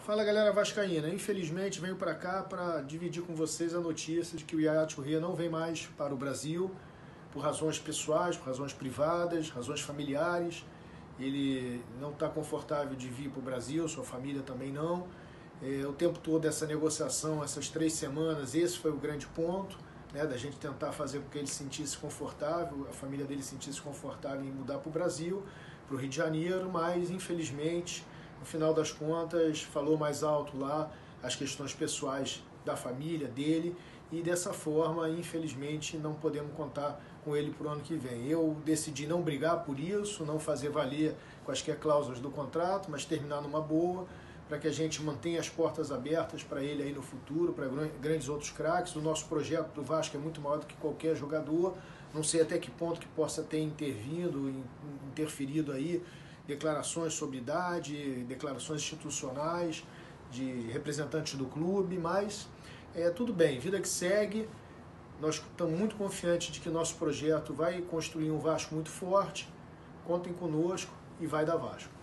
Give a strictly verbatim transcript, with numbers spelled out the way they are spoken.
Fala, galera vascaína, infelizmente venho para cá para dividir com vocês a notícia de que o Yaya Touré não vem mais para o Brasil por razões pessoais, por razões privadas, razões familiares. Ele não está confortável de vir para o Brasil, sua família também não. É, o tempo todo essa negociação, essas três semanas, esse foi o grande ponto, né, da gente tentar fazer com que ele se sentisse confortável, a família dele se sentisse confortável em mudar para o Brasil, para o Rio de Janeiro, mas infelizmente, no final das contas, falou mais alto lá as questões pessoais da família dele e dessa forma, infelizmente, não podemos contar com ele para o ano que vem. Eu decidi não brigar por isso, não fazer valer quaisquer cláusulas do contrato, mas terminar numa boa, para que a gente mantenha as portas abertas para ele aí no futuro, para grandes outros craques. O nosso projeto do Vasco é muito maior do que qualquer jogador, não sei até que ponto que possa ter intervindo, interferido aí, declarações sobre idade, declarações institucionais de representantes do clube, mas é, tudo bem, vida que segue. Nós estamos muito confiantes de que nosso projeto vai construir um Vasco muito forte. Contem conosco e vai dar Vasco.